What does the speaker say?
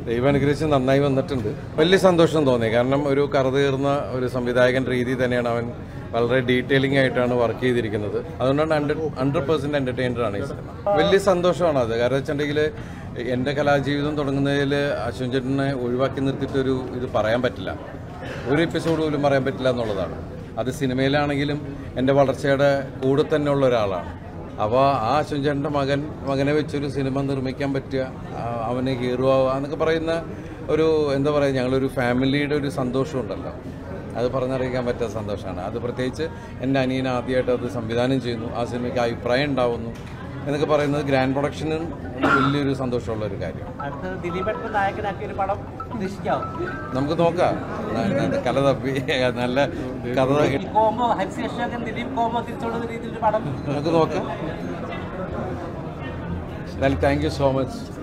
ദൈവാനുഗ്രഹിച്ച് നന്നായി വന്നിട്ടുണ്ട്. വലിയ സന്തോഷം തോന്നി. കാരണം ഒരു കറുതീർന്ന ഒരു സംവിധായകൻ രീതി തന്നെയാണ് അവൻ. വളരെ ഡീറ്റെയിലിംഗ് ആയിട്ടാണ് വർക്ക് ചെയ്തിരിക്കുന്നത്. അതുകൊണ്ടാണ് 100% എൻ്റർടൈനറാണ് ഈ സിനിമ. വലിയ സന്തോഷമാണ് അത്. കാരണം വെച്ചിട്ടുണ്ടെങ്കിൽ എൻ്റെ കലാജീവിതം തുടങ്ങുന്നതിൽ അശ്വിൻ ചേട്ടനെ ഒഴിവാക്കി നിർത്തിയിട്ടൊരു ഇത് പറയാൻ പറ്റില്ല. ഒരു എപ്പിസോഡ് പോലും പറയാൻ പറ്റില്ല എന്നുള്ളതാണ്. അത് സിനിമയിലാണെങ്കിലും എൻ്റെ വളർച്ചയുടെ കൂടെ തന്നെ ഉള്ള ഒരാളാണ്. അപ്പോൾ ആ അശ്വിൻ ചേട്ടൻ്റെ മകനെ വെച്ചൊരു സിനിമ നിർമ്മിക്കാൻ പറ്റുക, അവനെ ഹീറോ ആവുക എന്നൊക്കെ പറയുന്ന ഒരു എന്താ പറയുക, ഞങ്ങളൊരു ഫാമിലിയുടെ ഒരു സന്തോഷമുണ്ടല്ലോ, അത് പറഞ്ഞറിയിക്കാൻ പറ്റാത്ത സന്തോഷമാണ്. അത് പ്രത്യേകിച്ച് എൻ്റെ അനിയൻ ആദ്യമായിട്ട് അത് സംവിധാനം ചെയ്യുന്നു, ആ സിനിമയ്ക്ക് അഭിപ്രായം ഉണ്ടാവുന്നു എന്നൊക്കെ പറയുന്നത് ഗ്രാൻഡ് പ്രൊഡക്ഷനും വലിയൊരു സന്തോഷമുള്ള ഒരു കാര്യമാണ്. നമുക്ക് നോക്കാം. കല തപ്പി നല്ല കഥ നമുക്ക് നോക്കാം. Thank you so much.